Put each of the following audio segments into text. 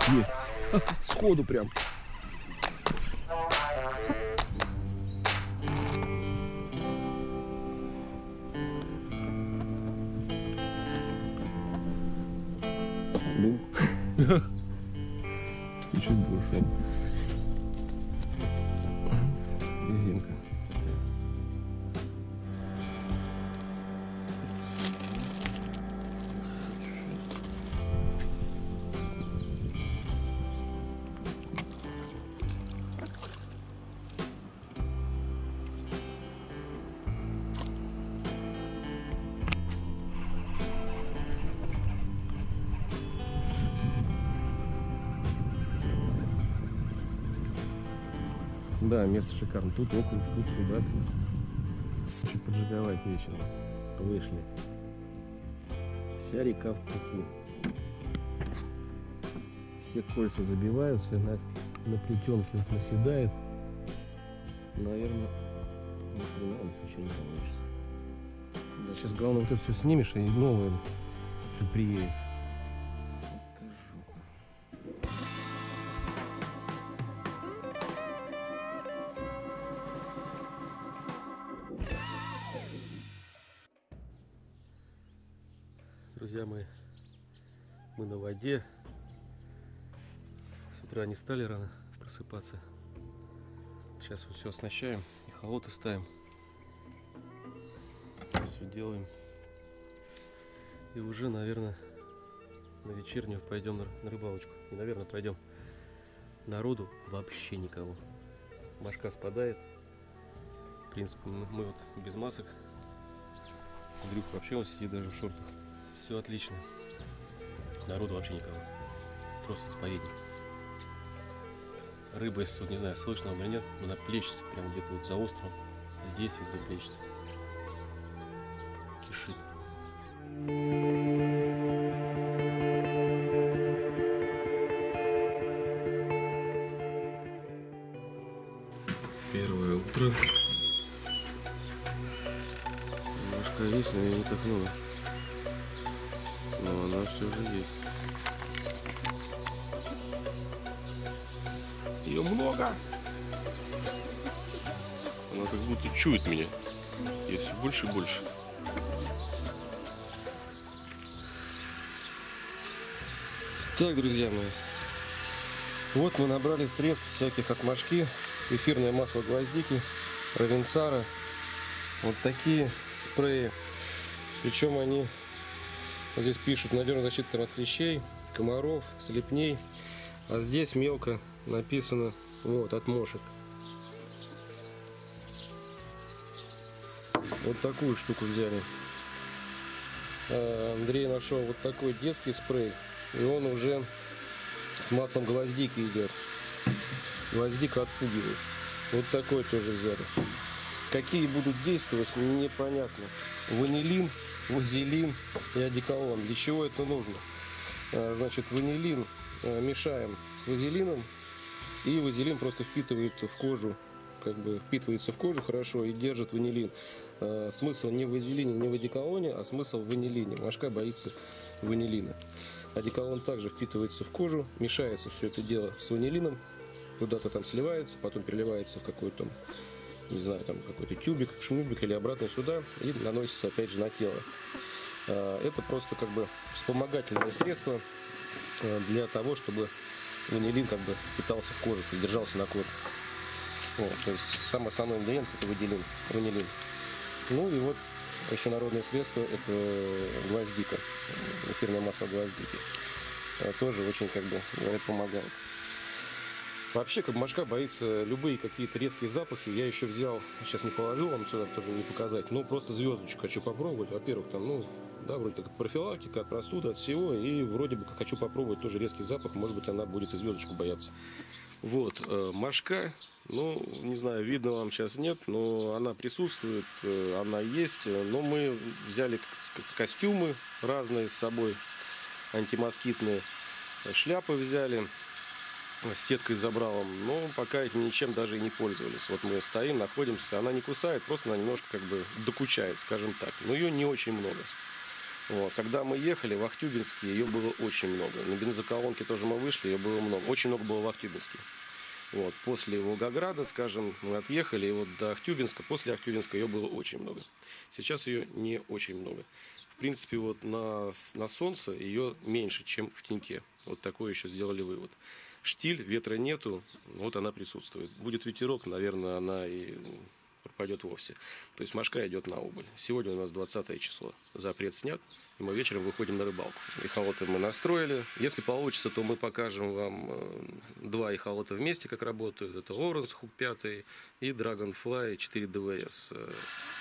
Есть. Сходу прям. Был. Чуть больше. Резинка. Да, место шикарно. Тут окунь, тут сюда. Чуть поджиговать вечером. Вышли. Вся река в пуху. Все кольца забиваются, на плетенке вот наседает. Наверное, ни хрена у нас ничего не получится. Да, сейчас главное вот это все снимешь, и новое все приедет. Это жопа. Друзья мои, мы на воде. С утра не стали рано просыпаться. Сейчас вот все оснащаем и холоты ставим. Все делаем. И уже, наверное, на вечернюю пойдем на рыбалочку. И, наверное, пойдем. Народу вообще никого. Машка спадает. В принципе, мы вот без масок. Андрюх вообще он сидит даже в шортах. Все отлично. Народу вообще никого. Просто заповедник. Рыба, если тут, не знаю, слышно или нет, она плещется прямо где-то вот за островом. Здесь везде плещется. Кишит. Первое утро. Немножко есть, но я не так много. Но она все же есть. Ее много. Она как будто чует меня. Ее все больше и больше. Так, друзья мои. Вот мы набрали средств всяких от Машки. Эфирное масло гвоздики, провенцара. Вот такие спреи. Причем они... Здесь пишут: надежно защита от клещей, комаров, слепней. А здесь мелко написано вот от мошек. Вот такую штуку взяли. Андрей нашел вот такой детский спрей. И он уже с маслом гвоздики идет. Гвоздика отпугивает. Вот такой тоже взяли. Какие будут действовать, непонятно. Ванилин, вазелин и одеколон. Для чего это нужно? Значит, ванилин мешаем с вазелином, и вазелин просто впитывает в кожу, как бы впитывается в кожу хорошо и держит ванилин. Смысл не в вазелине, не в одеколоне, а смысл в ванилине. Машка боится ванилина. Одеколон также впитывается в кожу, мешается все это дело с ванилином, куда-то там сливается, потом переливается в какой-то, не знаю, там какой-то тюбик, шмубик или обратно сюда и наносится опять же на тело. Это просто как бы вспомогательное средство для того, чтобы ванилин как бы питался в коже, держался на коже. Вот, то есть самый основной ингредиент это ванилин. Ну и вот еще народное средство это гвоздика, эфирное масло гвоздики. Тоже очень, как бы, говорят, помогает. Вообще, как Машка боится любые какие-то резкие запахи. Я еще взял, сейчас не положил вам сюда, тоже не показать, но просто звездочку хочу попробовать. Во-первых, там, ну, да, вроде как профилактика от простуды, от всего. И вроде бы как хочу попробовать тоже резкий запах. Может быть, она будет и звездочку бояться. Вот, Машка, ну, не знаю, видно вам сейчас нет, но она присутствует, она есть. Но мы взяли костюмы разные с собой, антимоскитные, шляпы взяли. С сеткой забралом, но пока этим ничем даже и не пользовались. Вот мы стоим, находимся, она не кусает, просто она немножко как бы докучает, скажем так. Но ее не очень много. Вот. Когда мы ехали в Ахтубинске, ее было очень много. На бензоколонке тоже мы вышли, ее было много. Очень много было в Ахтубинске. Вот. После Волгограда, скажем, мы отъехали, и вот до Ахтубинска, после Ахтубинска ее было очень много. Сейчас ее не очень много. В принципе, вот на солнце ее меньше, чем в теньке. Вот такой еще сделали вывод. Штиль, ветра нету, вот она присутствует. Будет ветерок, наверное, она и пропадет вовсе. То есть мошка идет на убыль. Сегодня у нас 20 число. Запрет снят, и мы вечером выходим на рыбалку. Эхолоты мы настроили. Если получится, то мы покажем вам два эхолота вместе, как работают. Это Lowrance Hook 5 и Dragonfly 4 DVS.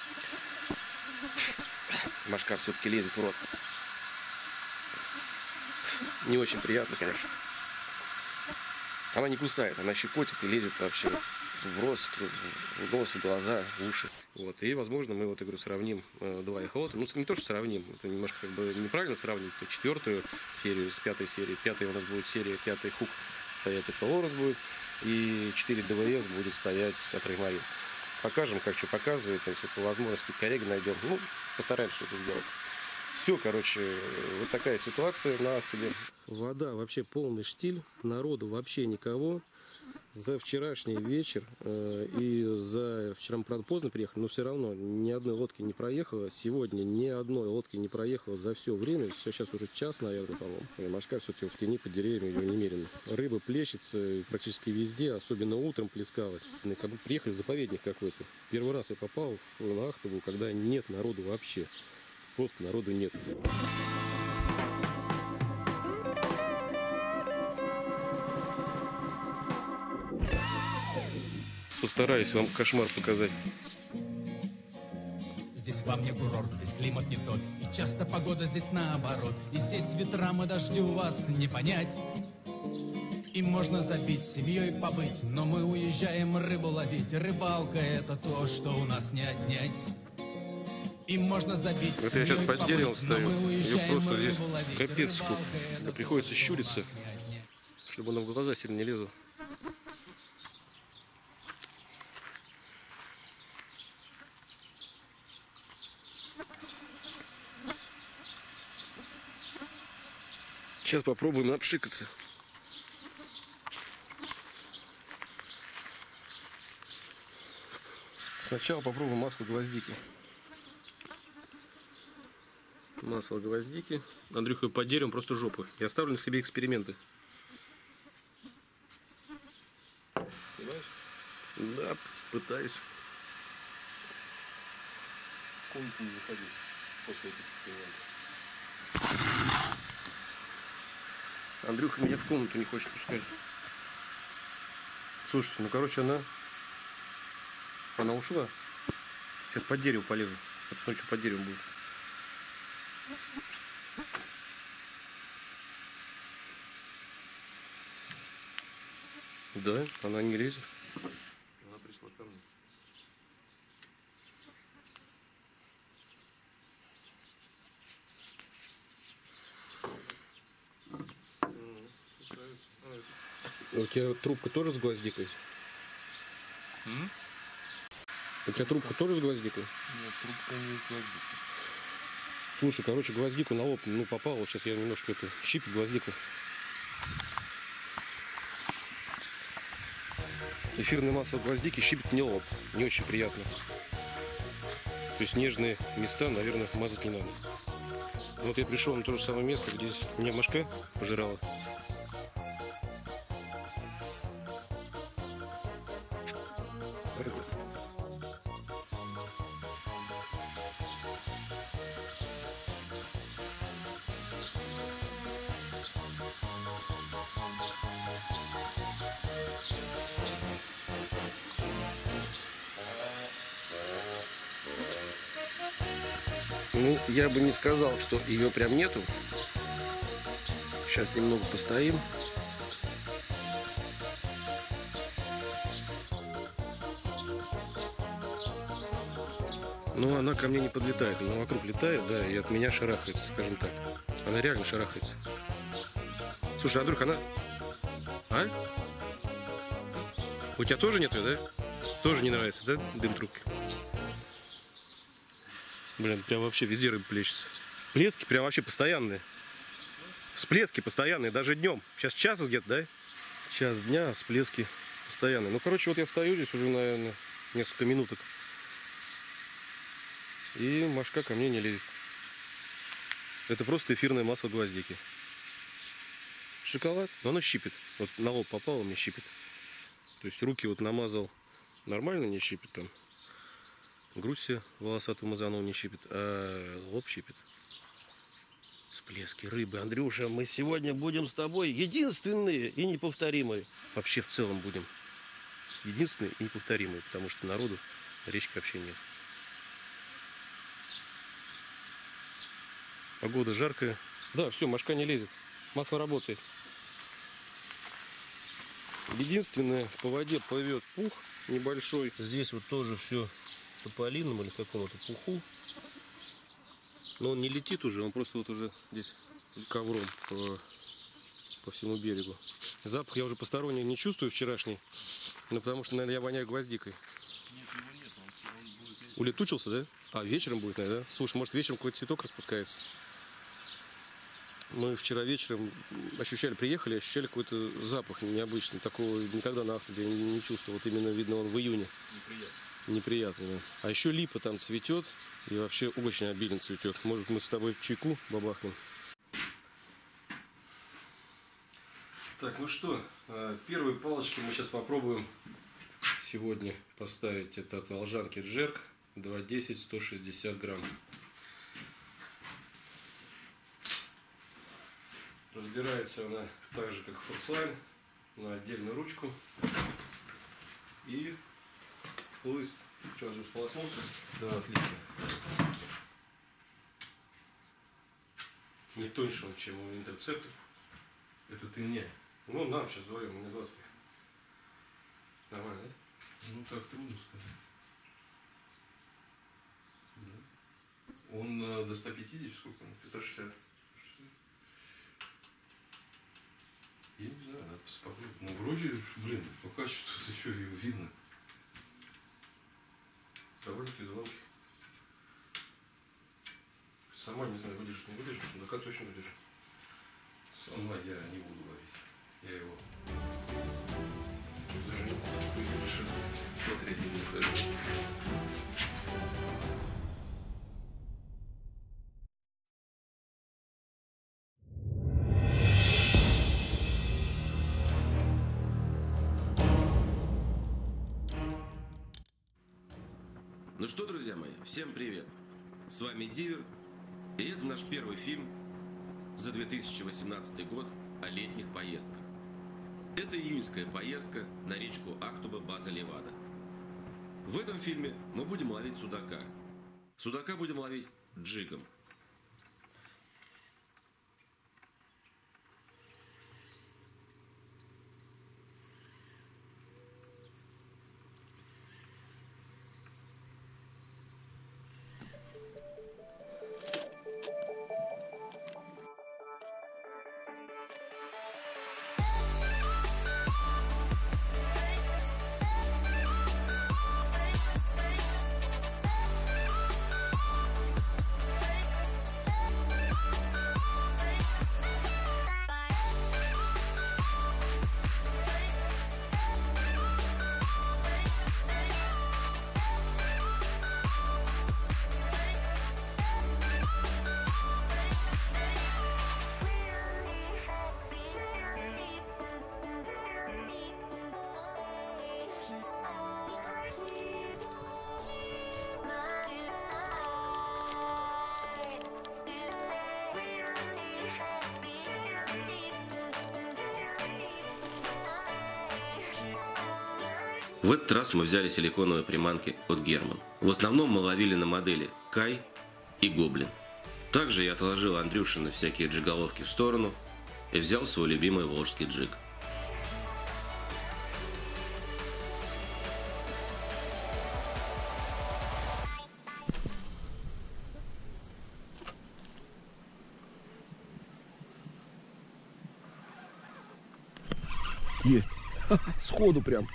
Мошка все-таки лезет в рот. Не очень приятно, конечно. Она не кусает, она щекотит и лезет вообще в рост, в нос, в глаза, в уши. Вот. И, возможно, мы, вот, я говорю, сравним два эхолота. Ну, не то, что сравним, это немножко как бы неправильно сравнить. То 4-ю серию с 5-й серией. 5-я у нас будет серия, 5-й хук стоять от Lowrance будет. И 4 ДВС будет стоять от Raymarine. Покажем, как что показывает. Если по возможности корректно найдем. Ну, постараемся что-то сделать. Все, короче, вот такая ситуация на Ахтубе. Вода вообще полный штиль, народу вообще никого. За вчерашний вечер и за вчера мы, правда, поздно приехали, но все равно ни одной лодки не проехало. Сегодня ни одной лодки не проехало за все время. Все, сейчас уже час, наверное, по-моему. Мошка все-таки в тени под деревьями, ее немерено. Рыба плещется практически везде, особенно утром плескалась. Как бы приехали в заповедник какой-то. Первый раз я попал на Ахтубу, когда нет народу вообще. Просто народу нет. Постараюсь вам кошмар показать. Здесь вам не курорт, здесь климат не тот. И часто погода здесь наоборот. И здесь ветрам и дождю вас не понять. И можно забить, семьей побыть. Но мы уезжаем рыбу ловить. Рыбалка — это то, что у нас не отнять. И можно забить. Вот я сейчас под деревом стою. Ее просто здесь капец сколько. Приходится щуриться, чтобы она в глаза сильно не лезла. Сейчас попробуем напшикаться. Сначала попробуем масло гвоздики. Масло гвоздики. Андрюха, под деревом просто жопа. Я оставлю на себе эксперименты. Понимаешь? Да, пытаюсь. В комнату не заходи после этих экспериментов. Андрюха меня в комнату не хочет пускать. Слушайте, ну короче, она ушла. Сейчас под дерево полезу. Посмотрю, что под деревом будет. Да, она не лезет. Она пришла ко мне. У тебя трубка тоже с гвоздикой? У тебя трубка тоже с гвоздикой? Нет, трубка не с гвоздикой. Слушай, короче, гвоздику на лоб, ну, попало. Вот сейчас я немножко это щипит гвоздику. Эфирное масло гвоздики щипит мне лоб. Не очень приятно. То есть нежные места, наверное, мазать не надо. Вот я пришел на то же самое место, где меня мошка пожирала. Ну, я бы не сказал, что ее прям нету. Сейчас немного постоим. Но она ко мне не подлетает. Она вокруг летает, да, и от меня шарахается, скажем так. Она реально шарахается. Слушай, Андрюх, она... А? У тебя тоже нет ее, да? Тоже не нравится, да, дым трубки? Блин, прям вообще везде рыба плещется. Всплески прям вообще постоянные. Всплески постоянные, даже днем. Сейчас час где-то, да? Час дня, а всплески постоянные. Ну, короче, вот я стою здесь уже, наверное, несколько минуток. И мошка ко мне не лезет. Это просто эфирное масло гвоздики. Шоколад, но оно щипит. Вот на лоб попало, мне щипит. То есть руки вот намазал нормально, не щипит там. Грудь себе волосатую мазанул, не щипит, а лоб щипит. Всплески рыбы. Андрюша, мы сегодня будем с тобой единственные и неповторимые. Вообще в целом будем единственные и неповторимые, потому что народу речки вообще нет. Погода жаркая. Да, все, мошка не лезет. Масло работает. Единственное, по воде плывет пух небольшой. Здесь вот тоже все тополином или какому-то пуху. Но он не летит уже, он просто вот уже здесь ковром по всему берегу. Запах я уже посторонний не чувствую вчерашний. Ну, потому что, наверное, я воняю гвоздикой. Нет, его нет, он будет вечером. Улетучился, да? А, вечером будет, наверное, да? Слушай, может, вечером какой-то цветок распускается? Мы вчера вечером приехали, ощущали какой-то запах необычный. Такого никогда на Ахтубе не чувствовал. Вот именно, видно, он в июне. Неприятный, да. А еще липа там цветет. И вообще очень обилен цветет. Может, мы с тобой чайку бабахнем. Так, ну что, первые палочки мы сейчас попробуем сегодня поставить. Это от Волжанки Джерк 2.10 160 грамм. Разбирается она так же, как форслайн, на отдельную ручку. И хлыст. Что, Андрюс, сполоснулся? Да, отлично. Не тоньше он, чем у интерцептор. Это ты мне. Ну, нам сейчас вдвоем, мне 20. Нормально, да? Ну, так трудно сказать. Да. Он до 150, сколько он? 160. Я не знаю, надо попробовать. Ну, вроде, блин, по качеству это что, его видно. Довольно-таки звонкий. Сама не знаю, выдержит, не выдержит, судака точно выдержит. Сама я не буду ловить. Я его Даже не решил. смотреть не буду. Ну что, друзья мои, всем привет! С вами Дивер, и это наш первый фильм за 2018 год о летних поездках. Это июньская поездка на речку Ахтуба, база Левада. В этом фильме мы будем ловить судака. Судака будем ловить джигом. В этот раз мы взяли силиконовые приманки от Герман. В основном мы ловили на модели Кай и Гоблин. Также я отложил Андрюшины всякие джиголовки в сторону и взял свой любимый волжский джиг. Есть. Сходу прям.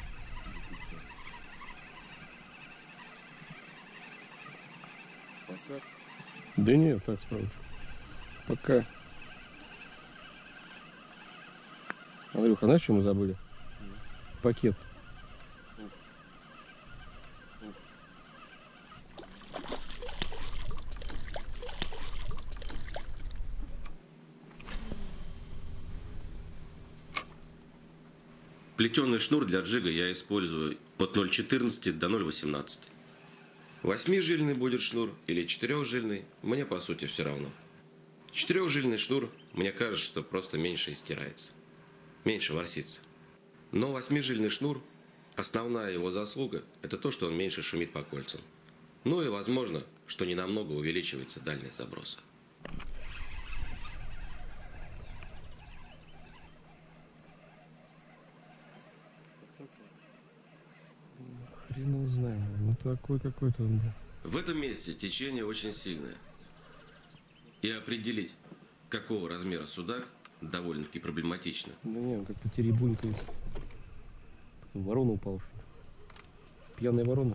Да нет, так справа. Пока. Андрюха, знаешь, что мы забыли? Пакет. Плетеный шнур для джига я использую от 0,14 до 0,18. 8-жильный будет шнур или 4-жильный, мне по сути все равно. 4-жильный шнур, мне кажется, что просто меньше стирается, меньше ворсится. Но 8-жильный шнур, основная его заслуга, это то, что он меньше шумит по кольцам. Ну и возможно, что ненамного увеличивается дальность заброса. Хрен его знаю. Ну такой какой-то он был. В этом месте течение очень сильное. И определить, какого размера судак, довольно-таки проблематично. Да не, он как-то теребунькает. Ворона упала, что ли? Пьяная ворона.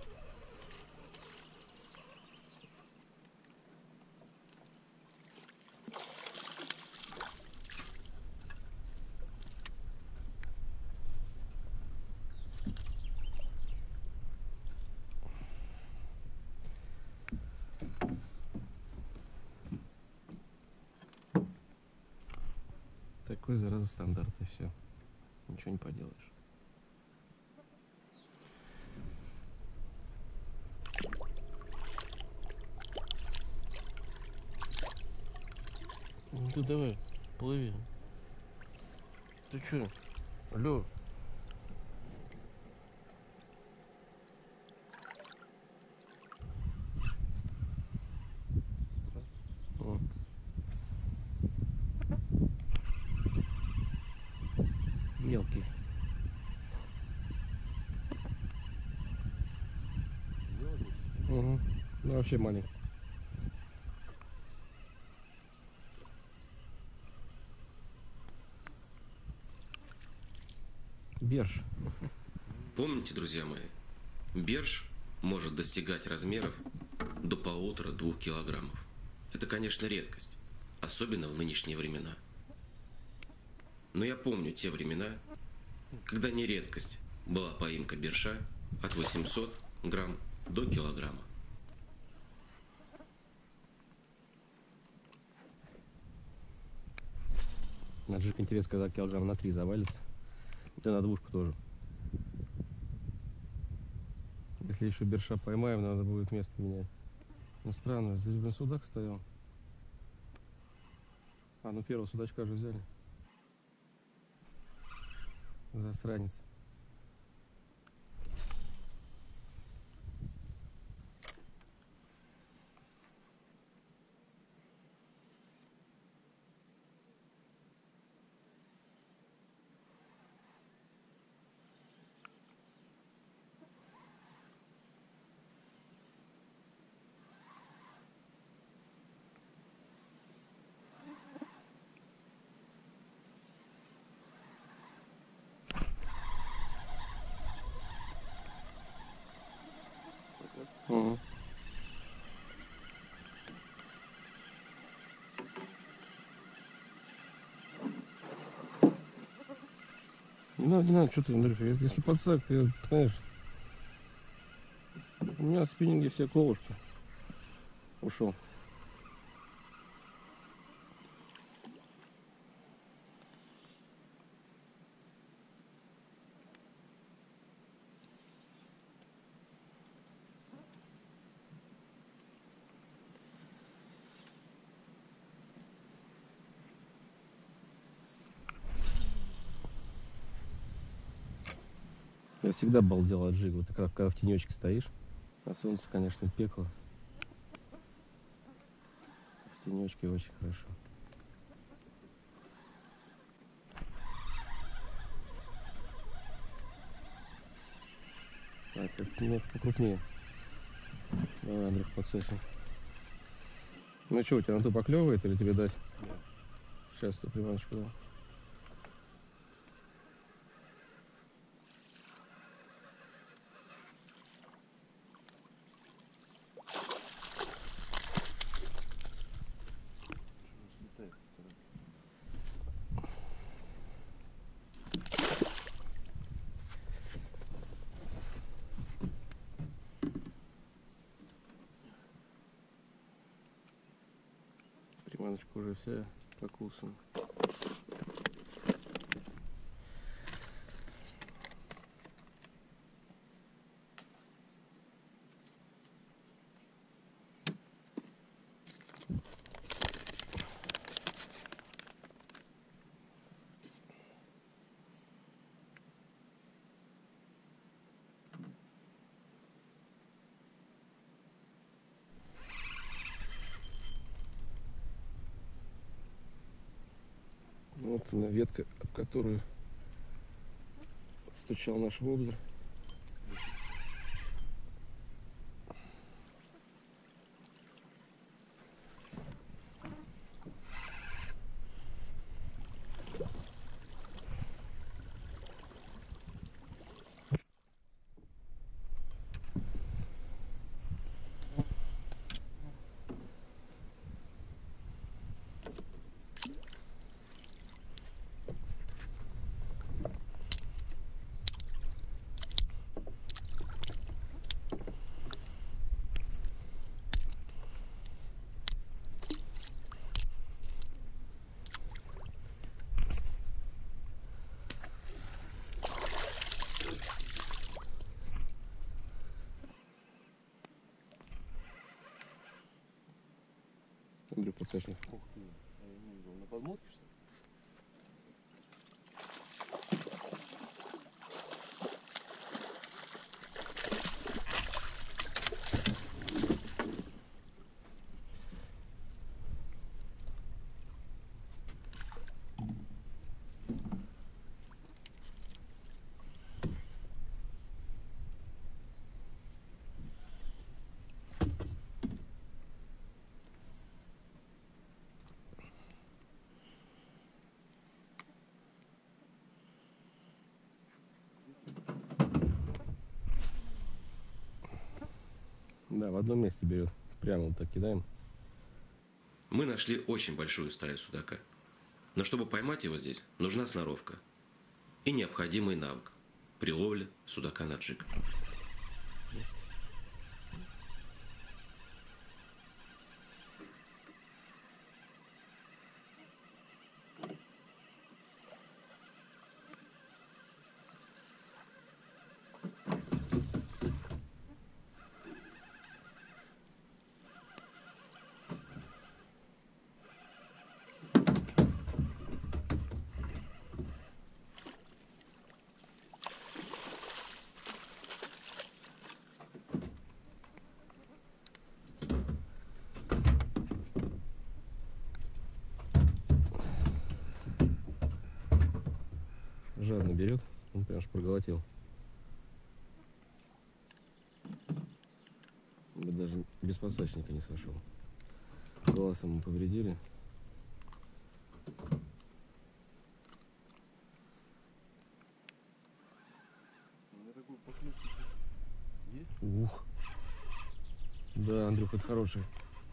Такой, зараза, стандарт, и все. Ничего не поделаешь. Ну ты давай, плыви. Ты чё? Алло. О. Мелкий. Угу. Ну вообще маленький. Берж. Помните, друзья мои, берж может достигать размеров до 1,5–2 килограммов. Это, конечно, редкость, особенно в нынешние времена. Но я помню те времена, когда не редкость была поимка берша от 800 грамм до килограмма. На джиг интересно, когда килограмм на 3 завалится. Да на двушку тоже. Если еще берша поймаем, надо будет место менять. Ну странно, здесь, блин, судак стоял. А, ну первого судачка же взяли. Засранец. Угу. Не надо, что ты, Андрюша, если подсак, я, знаешь, у меня в спиннинге все колышки. Ушел. Я всегда балдел от джига. Вот когда в тенечке стоишь, а солнце, конечно, пекло. В тенечке очень хорошо. Так, это немного покрупнее. Давай, Андрюх, подсохни. Ну что, у тебя на то поклевывает или тебе дать? Да. Сейчас ты приманочку дам. Баночка уже вся покусана. Вот она ветка, об которую стучал наш воблер. Андрей подсачник. Ух ты, а я не видел. На подмотке, что ли? Да, в одном месте берет. Прямо вот так кидаем. Мы нашли очень большую стаю судака. Но чтобы поймать его здесь, нужна сноровка и необходимый навык при ловле судака на джиг. Есть. Жадно берет, он прям аж проглотил. Мы даже без подсачника не сошел. Глаз ему повредили. Ух. Да, Андрюх, это хороший.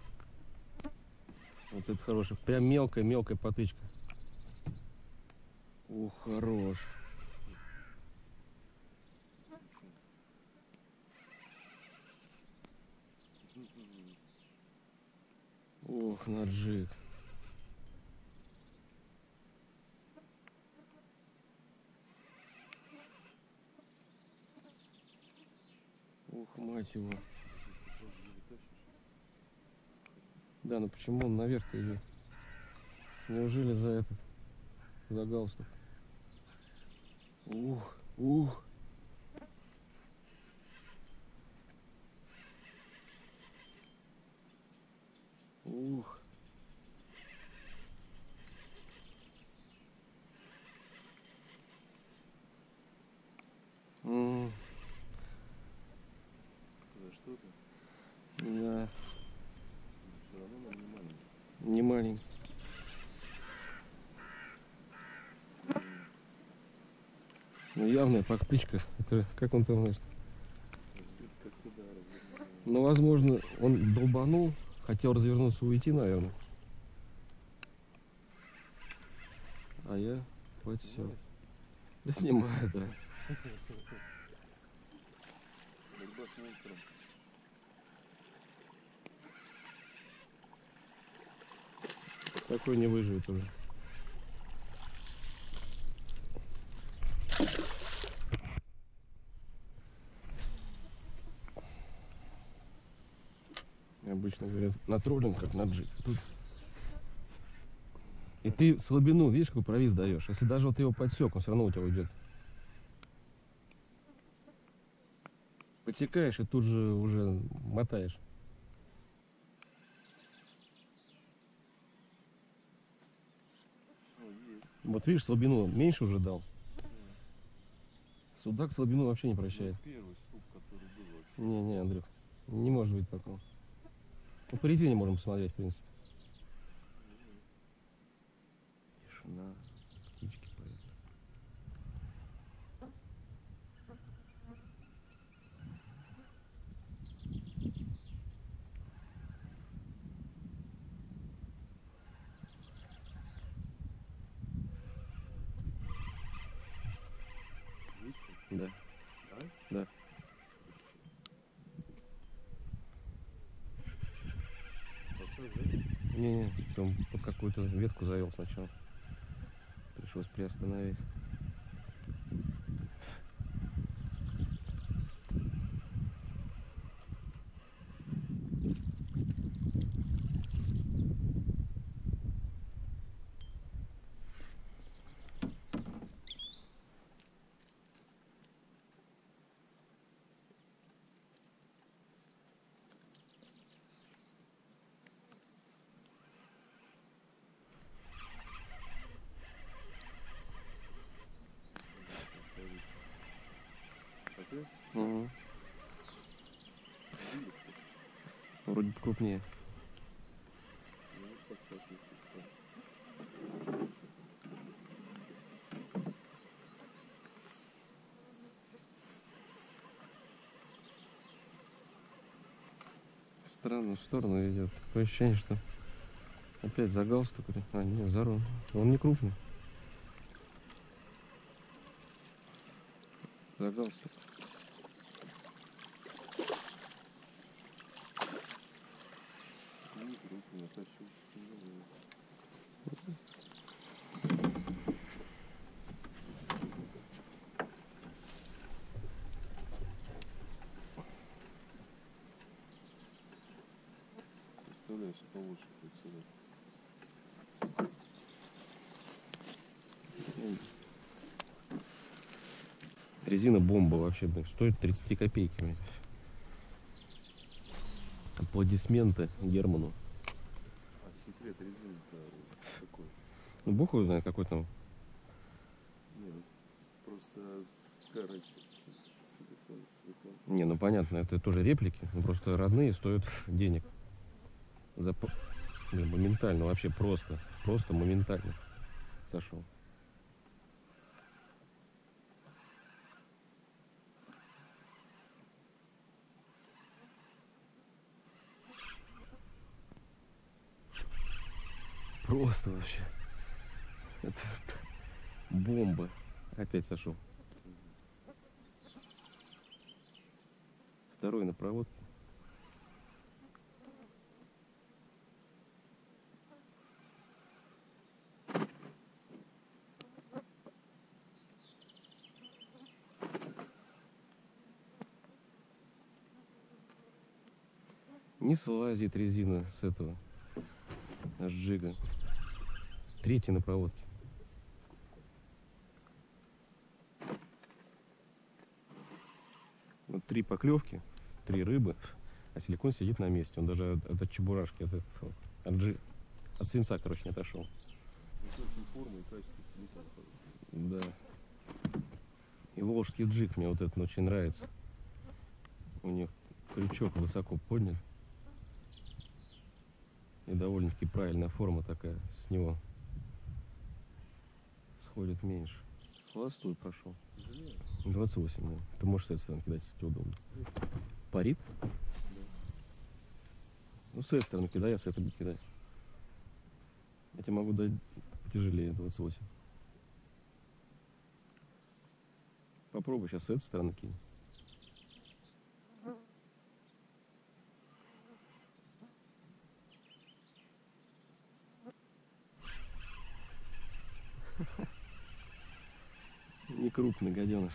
Вот это хороший. Прям мелкая потычка. Ух, хорош. Ох, на джиг. Ух, мать его. Да, ну почему он наверх-то идет? Неужели за этот? За галстук? Ух, ух. Ух. За что-то? Да. Все равно нам не маленький. Не маленький. Ну явная подтычка. Это как он там говорит? Сбит как-то, да, развернул. Ну, возможно, он долбанул, хотел развернуться и уйти, наверное. А я подсел. Да снимаю, да. Борьба с монстром. Такой не выживет уже. Обычно говорят, на троллинг, как на джиг. Тут... И ты слабину, видишь, какой провис даешь. Если даже вот ты его подсек, он все равно у тебя уйдет. Потекаешь и тут же уже мотаешь. Вот видишь, слабину меньше уже дал. Судак слабину вообще не прощает. Первый стук, который был вообще. Не, Андрюх, не может быть такого. Ну, по резине можем посмотреть, в принципе. Тишина, птички поют. Да. Да. Не, там под какую-то ветку завел сначала. Пришлось приостановить. Угу. Вроде крупнее. Странно в сторону идет. Такое ощущение, что опять за галстук. А, нет, за рог. Он не крупный. За галстук. Представляешь, получше отсюда. Резина бомба вообще, блин. Стоит 33 копейки. Блин. Аплодисменты Герману. А секрет резины-то какой? Ну, бог его знает, какой там. Нет, просто короче. Не, ну понятно, это тоже реплики. Ну, просто родные стоят денег. Блин, моментально, вообще просто. Просто моментально сошел. Просто вообще. Это бомба. Опять сошел. Второй на проводке. Не слазит резина с этого, с джига. Третий на проводке. Вот 3 поклевки, 3 рыбы, а силикон сидит на месте. Он даже от чебурашки, от свинца, короче, не отошел. Да. И волжский джиг мне вот этот очень нравится. У них крючок высоко поднят. И довольно-таки правильная форма такая. С него сходит меньше. Холостой прошел. 28, да. Ты можешь с этой стороны кидать, если тебе удобно. Парит? Да. Ну, с этой стороны кидай, я с этой буду кидать. Я тебе могу дать потяжелее, 28. Попробуй сейчас с этой стороны кинь. Не крупный гаденыш.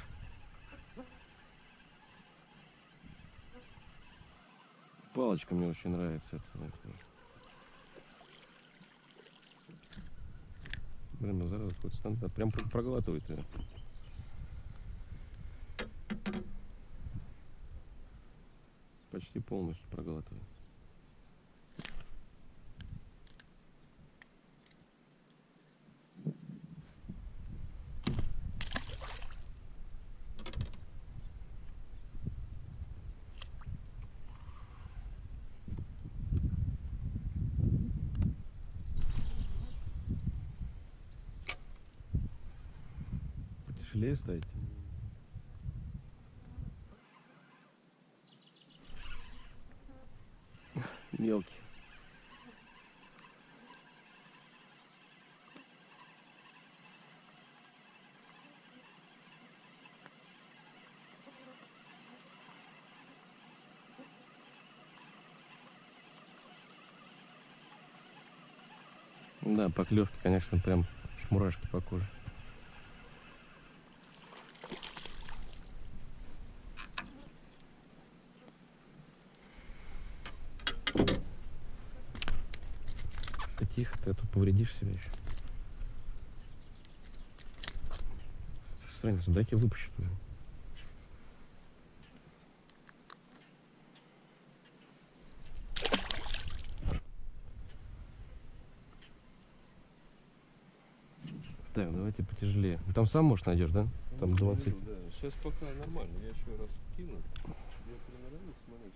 Палочка мне очень нравится. Блин, ну зараза, какой-то стандарт. Прям проглатывает ее. Почти полностью проглатывает. Потяжелее ставить. Мелкий. Да, поклевки, конечно, прям мурашки по коже. Тихо, ты тут повредишь себя еще. Странница, дайте выпущу туда. Так, давайте потяжелее. Там сам, может, найдешь, да? Там 20. Да, сейчас пока нормально. Я еще раз кину. Я приноровился, смотрите.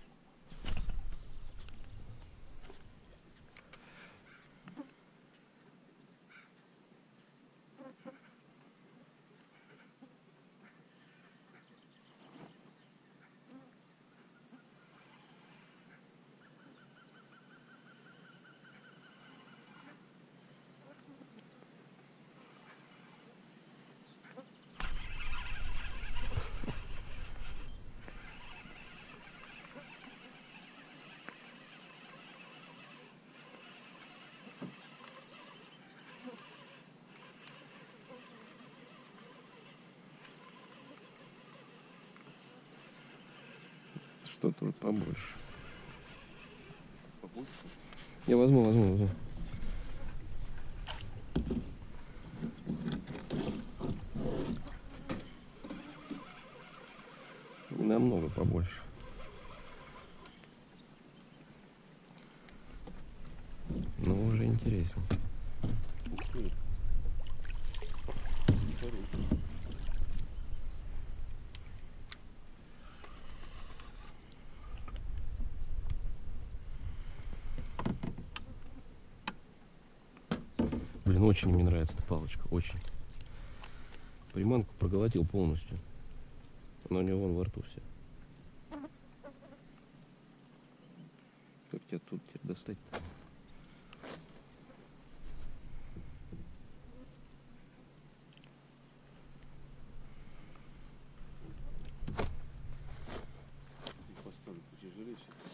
Что-то вот побольше. Побольше? Я возьму. Намного побольше. Ну, уже интересно. Блин, очень мне нравится эта палочка, очень. Приманку проглотил полностью. Она у него вон во рту вся. Как тебя тут теперь достать-то? И поставлю потяжелее сейчас.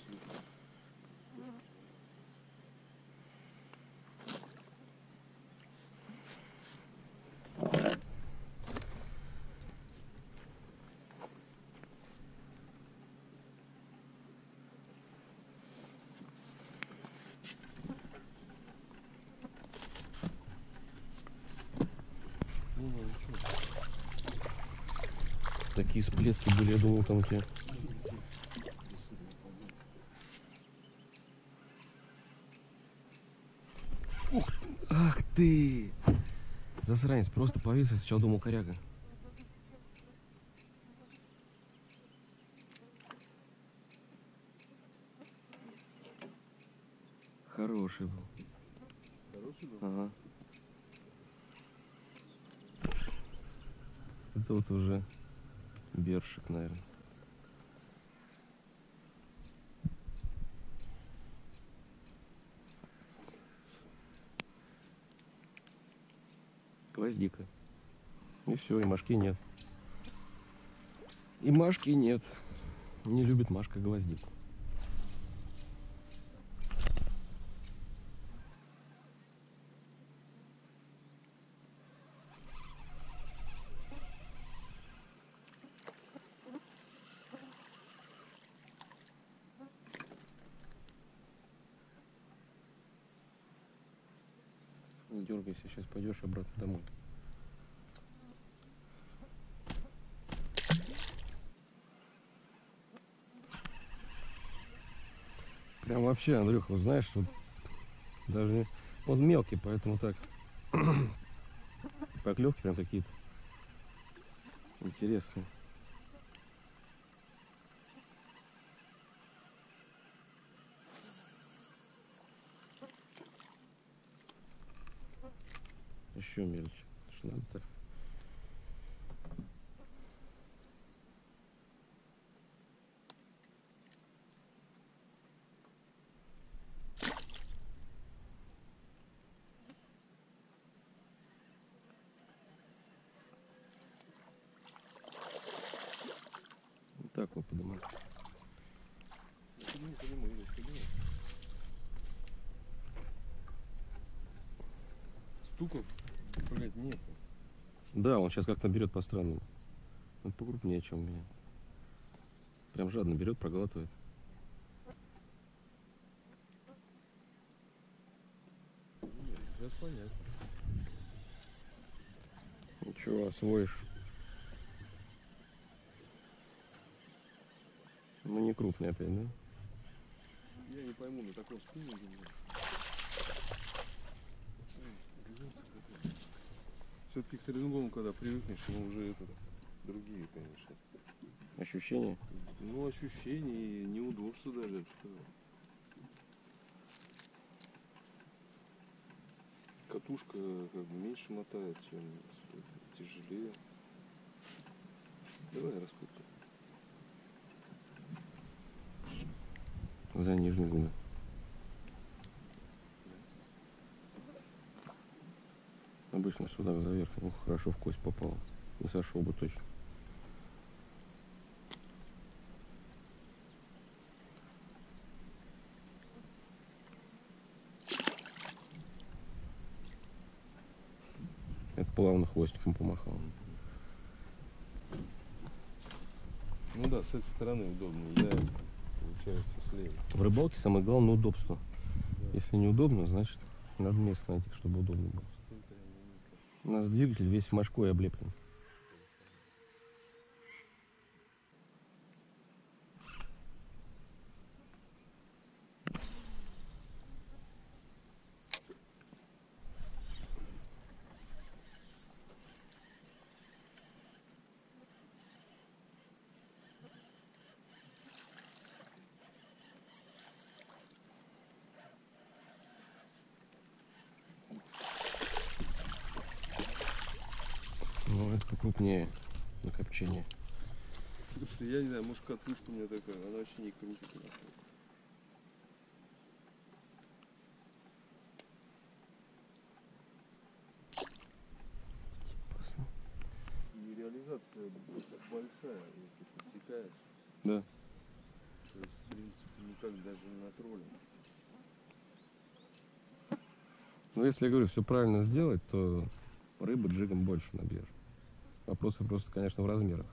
Такие всплески были, я думал, там у тебя. Ух, ах ты! Засранец, просто повис, я сначала думал коряга. Хороший был. Хороший был? Ага. Это вот уже бершик, наверное. Гвоздика. И все, и Машки нет. И Машки нет. Не любит Машка гвоздику. Не дергайся, сейчас пойдешь обратно домой. Прям вообще, Андрюха, вот знаешь, вот даже он мелкий, поэтому так поклевки прям какие-то интересные. Еще мельче. Что надо так. Вот так вот поднимать. Стуков, блядь, нет. Да, он сейчас как-то берет по-странному. Он покрупнее, чем у меня. Прям жадно берет, проглатывает. Сейчас понятно. Ничего, освоишь. Ну не крупный опять, да? Я не пойму, на таком спиннинге все-таки к треногону, когда привыкнешь, ему уже это другие, конечно. Ощущения? Ну, ощущения и неудобства даже, я бы сказал. Катушка как бы меньше мотает, чем тяжелее. Давай распутим. За нижнюю губу. Обычно сюда за верх. Ну, хорошо в кость попало. Не сошел бы точно. Это плавно хвостиком помахал. Ну да, с этой стороны удобнее. Я, получается, слева. В рыбалке самое главное удобство. Если неудобно, значит надо место найти, чтобы удобно было. У нас двигатель весь мошкой облеплен. Ну, это покрупнее на копчение. Слушай, я не знаю, может катушка у меня такая, она вообще не крутит. Нахуй. И реализация большая, если подсекаешь. Да. То есть, в принципе, никак даже на тролле. Но если, я говорю, все правильно сделать, то рыбы джигом больше набьешь. Вопрос просто, конечно, в размерах.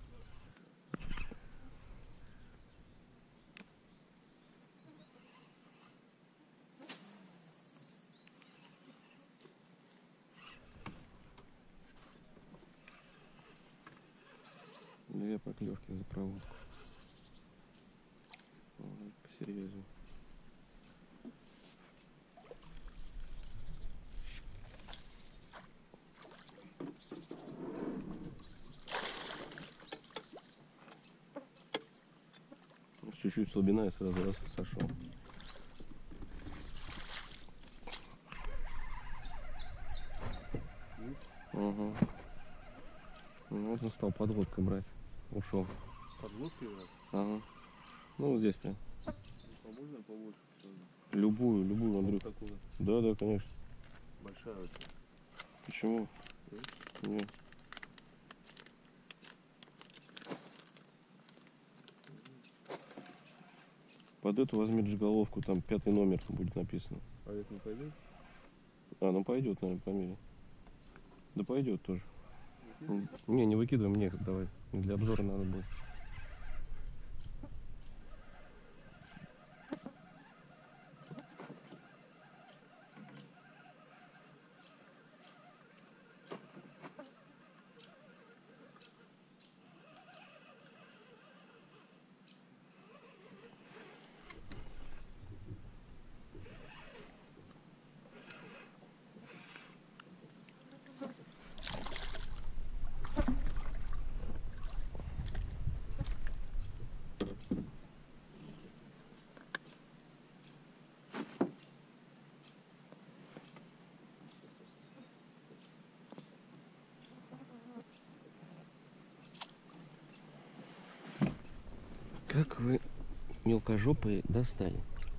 Две поклевки за проводку. Вот, посерьезнее. Чуть-чуть слабина и сразу раз сошел. Угу. Ну, вот он стал подводкой брать. Ушел. Подлодки брать? Ага. Ну вот здесь прям. А можно побольше? Любую, Андрюх. Вот такую. Да, да, конечно. Большая очень. Почему? Нет. Под эту возьми джиголовку, там 5-й номер будет написано. А это не пойдет? А, ну пойдет, наверное, померяй. Да пойдет тоже. Не выкидывай, мне давай. Для обзора надо будет. Как вы мелкожопые достали?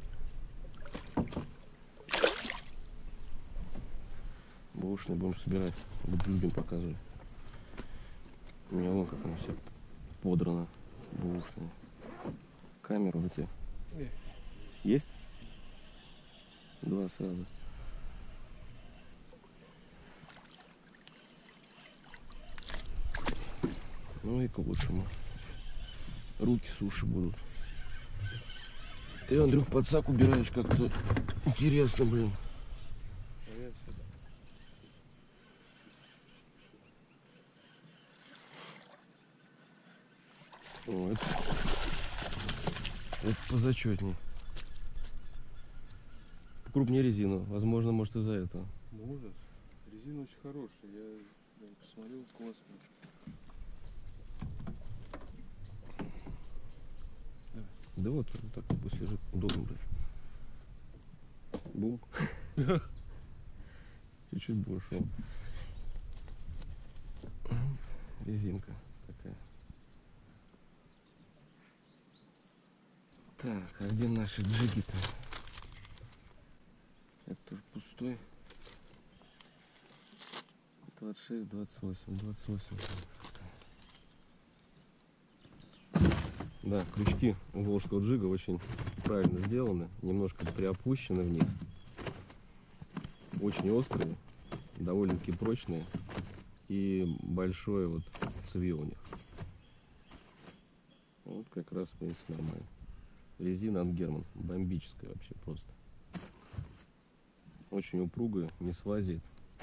Бушные будем собирать. Буду людям показывать. У меня вон как она вся подрана. Бушная. Камеру у тебя есть? Два сразу. Ну и к лучшему. Руки суши будут. Ты, Андрюх, подсак убираешь как-то интересно, блин. О, это позачетней. Крупнее резину. Возможно, может из-за этого. Может. Резина очень хорошая. Я посмотрел, классно. Да вот так пусть лежит. Удобно брать. Бум. Чуть-чуть больше. Резинка такая. Так, а где наши джиги-то? Это тоже пустой. 26, 28, 28. Да, крючки у волжского джига очень правильно сделаны. Немножко приопущены вниз. Очень острые, довольно-таки прочные. И большое вот цевье у них. Вот как раз, в принципе, нормально. Резина Ангерман. Бомбическая вообще просто. Очень упругая, не слазит.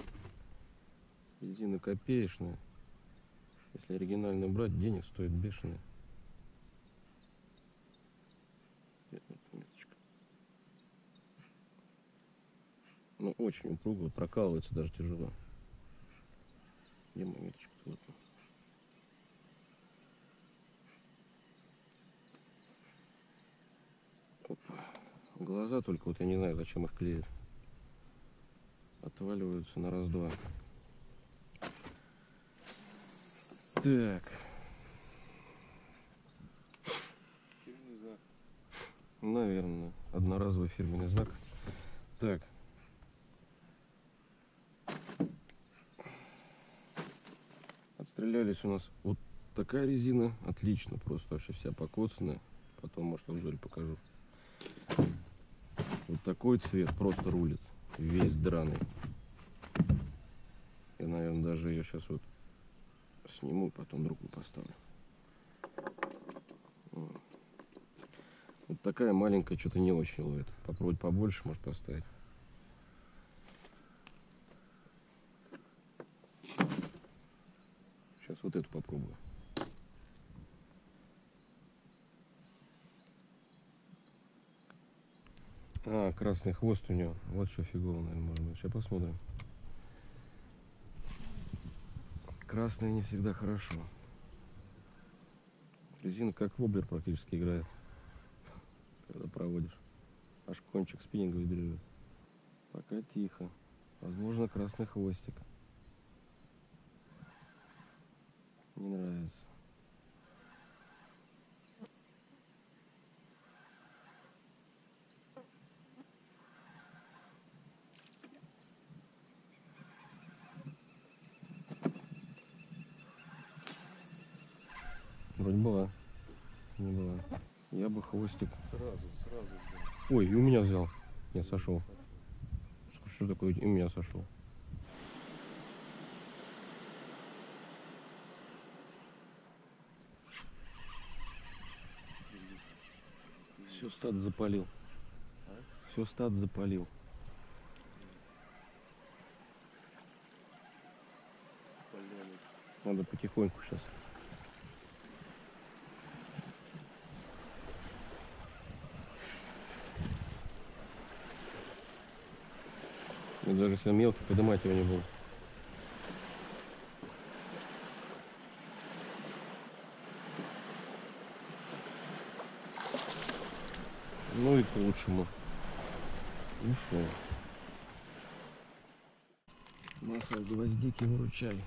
Резина копеечная. Если оригинальную брать, денег стоит бешеные. Ну, очень упругая, прокалывается даже тяжело. Где моя меточка? Вот. Опа. Глаза только, вот я не знаю, зачем их клеят. Отваливаются на раз-два. Так. Фирменный знак. Наверное, одноразовый фирменный знак. Так. Отстрелялись у нас вот такая резина. Отлично, просто вообще вся покоцанная. Потом, может, в обзоре покажу. Вот такой цвет просто рулит. Весь драный. Я, наверное, даже ее сейчас вот сниму и потом другую поставлю. Вот такая маленькая что-то не очень ловит. Попробовать побольше, может, поставить. Сейчас вот эту попробую. А, красный хвост у него. Вот что фигово, наверное, может быть. Сейчас посмотрим. Красный не всегда хорошо. Резина как воблер практически играет, когда проводишь. Аж кончик спиннинга вибрирует. Пока тихо. Возможно, красный хвостик. Не нравится. Вроде была. Не была. Я бы хвостик. Сразу взял. Ой, и у меня взял. Нет, сошел. Что такое? И у меня сошел. Все стадо запалил. Все стадо запалил. Надо потихоньку сейчас. Я даже если мелко, поднимать его не буду. Ну и к лучшему. Ушел. Масса гвоздики выручай.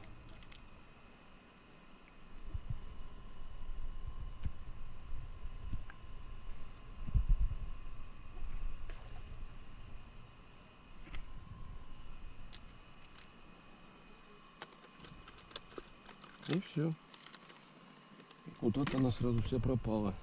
И все. Куда-то она сразу вся пропала.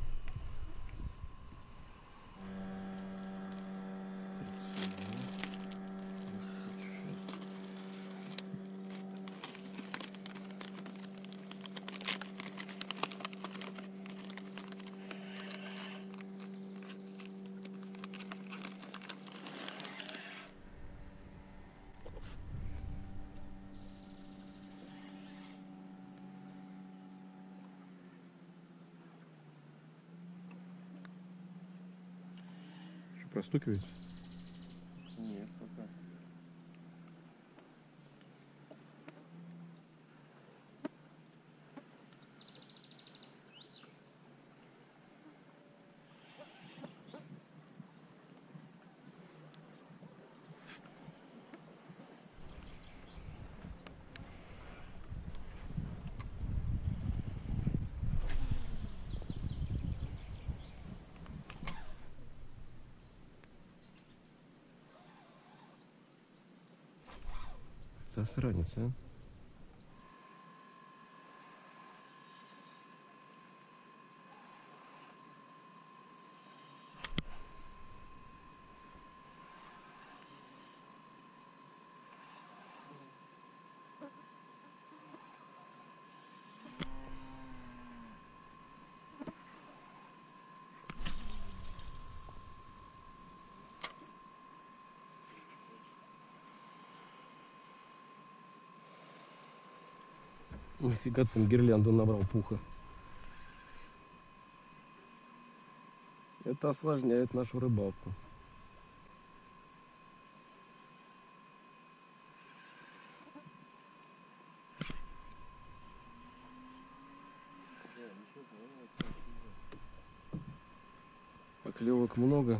Простукивается? Нет, пока. Засранец, а? Нафига там гирлянду набрал пуха? Это осложняет нашу рыбалку. Поклевок много.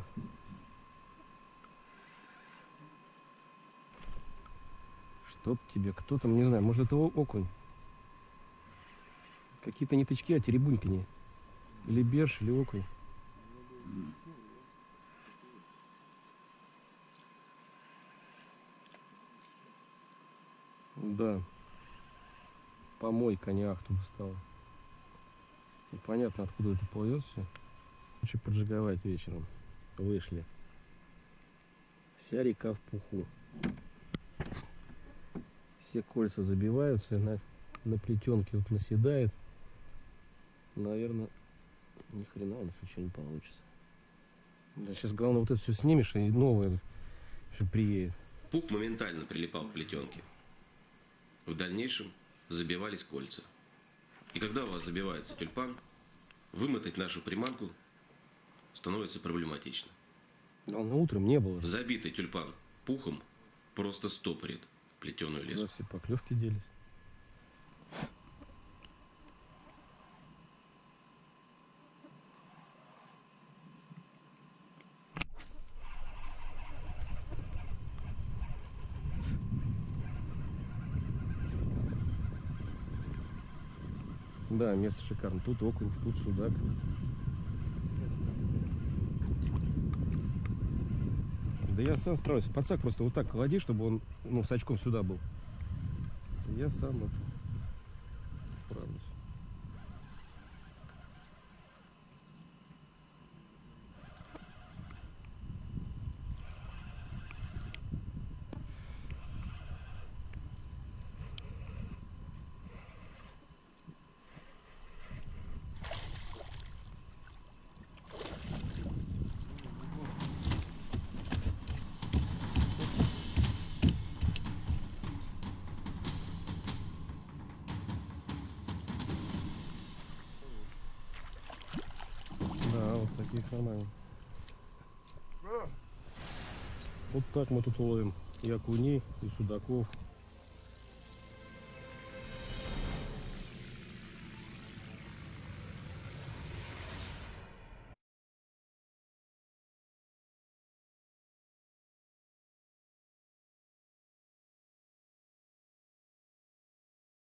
Чтоб тебе, кто там, не знаю, может это окунь? Какие-то не тычки, а теребуньканье. Или берж, или окунь. Да. Помойка, не ахту стала. Непонятно, откуда это плывет все. Хочу поджиговать вечером. Вышли. Вся река в пуху. Все кольца забиваются, на плетенке вот наседает. Наверное, ни хрена у нас ничего не получится. Да, сейчас главное вот это все снимешь, и новое еще приедет. Пух моментально прилипал к плетенке. В дальнейшем забивались кольца. И когда у вас забивается тюльпан, вымотать нашу приманку становится проблематично. Но утром не было. Забитый тюльпан пухом просто стопорит плетеную леску. Да, все поклевки делись. Да, место шикарно. Тут окунь, тут судак. Да я сам справлюсь. Подсак просто вот так клади, чтобы он с очком сюда был. Я сам это справлюсь. Да, вот такие нормально. Вот так мы тут ловим и окуней, и судаков.